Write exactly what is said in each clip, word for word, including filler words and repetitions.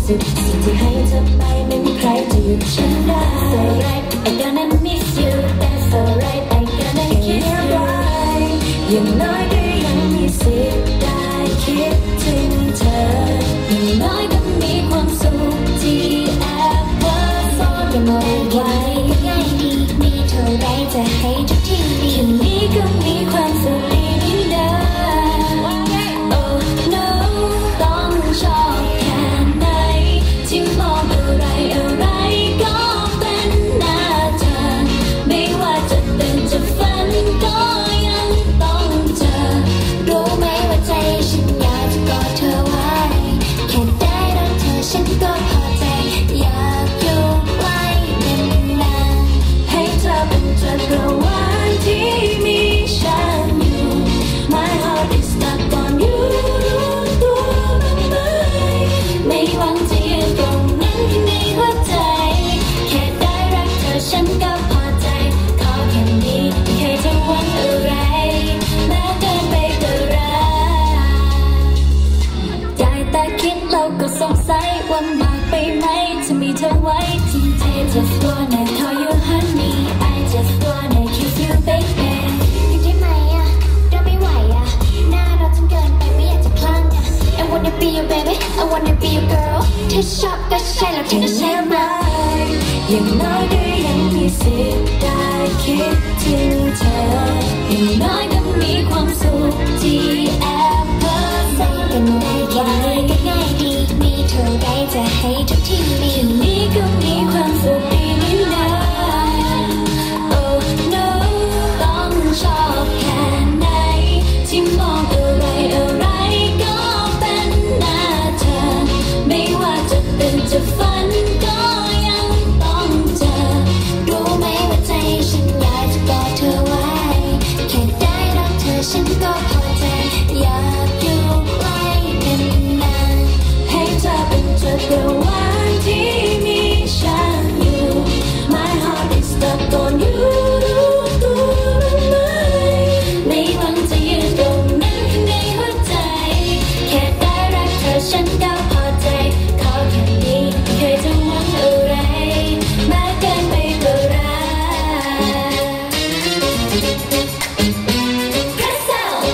สุดสิ่งที่ให้เธอไปไม่มีใครจะหยุดฉันได้ So right I gonna miss you That's so right I gonna kiss you อย่างน้อยก็ยังมีสิทธิ์ได้คิดถึงเธออย่างน้อยก็มีความสุขที่แอบว่าซ่อนกันเอาไว้ง่ายดีมีเท่าไรจะให้ทุกทีแค่นี้ก็มีความสุขดีนี่นา Oh no ต้องชอบแค่ไหนที่มองอะไรอะไรก็เป็นหน้าเธอไม่ว่าจะตื่นจะฝันก็ยังต้องเจอรู้ไหมว่าใจฉันอยากจะกอดเธอไว้แค่ได้รักเธอฉันก็พอใจอยากอยู่ไว้นานๆให้เธอเป็นจักรวาลที่มีฉันอยู่ My heart is stuck on you รู้ตัวไหมไม่หวังจะยืนตรงนั้นแค่ในหัวใจแค่ได้รักเธอฉันก็พอใจขอแค่นี้ไม่เคยจะหวังอะไรแม้เกินไปก็รักได้แต่คิดเราก็สงสัยว่ามากไปไหมจะมีเธอไว้ที่ใจ Just wanna call you honey I just wanna kiss you baby ได้ไหมอะเราไม่ไหวอะหน้าเราจนเกินไปไม่อยากจะคลั่งอะ I wanna be your baby I wanna be your girl ถ้าชอบก็ใช่แล้วเธอก็ใช่ไหมอย่างน้อยก็ยังมีสิทธิ์ได้คิดถึงเธออย่างน้อยก็มีความสุขที่แอบเพ้อฝันกันได้แค่นี้ก็ง่ายดีมีเท่าไรจะให้ทุกทีมีแค่นี้ก็มีความสุขดีนี่นา Oh no ต้องชอบแค่ไหนที่มองอะไรอะไรก็เป็นหน้าเธอไม่ว่าจะตื่นจะฝันก็ยังต้องเจอรู้ไหมว่าใจฉันอยากจะกอดเธอไว้แค่ได้รักเธอฉันก็พอใจอยากอยู่ไว้นานๆให้เธอเป็นจักรวาลที่มีฉันอยู่ My heart is stuck on you รู้ตัวไหมไม่หวังจะยืนตรงนั้นแค่ในหัวใจแค่ได้รักเธอฉันก็พอใจขอแค่นี้ไม่เคยจะหวังอะไรแม้เกินไปก็รัก Press out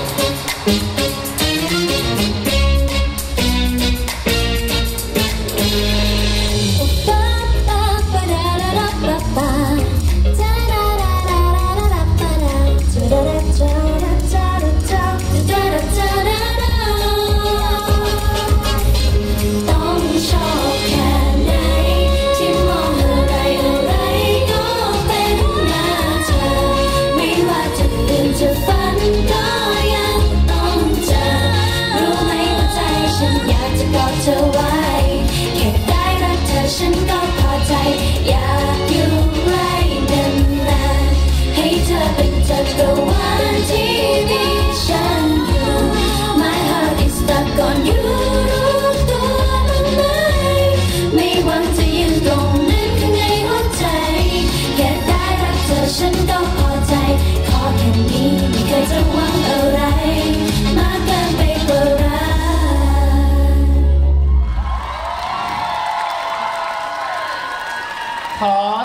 ต้องชอบแค่ไหนที่มองอะไรอะไรก็เป็นหน้าเธอไม่ว่าจะตื่นจะฝันก็ยังต้องเจอรู้ไหมว่าใจฉันอยากจะกอดเธอไว้แค่ได้รักเธอฉันก็พอใจอยากอยู่ไว้นานๆให้เธอเป็นจักรวาลที่มีฉันอยู่ My heart is stuck on you รู้ตัวไหมไม่หวังจะยืนตรงนั้นข้างในหัวใจแค่ได้รักเธอฉันก็พอใจขอแค่นี้ไม่เคยจะหวังอะไรมากเกินไปกว่ารักขอ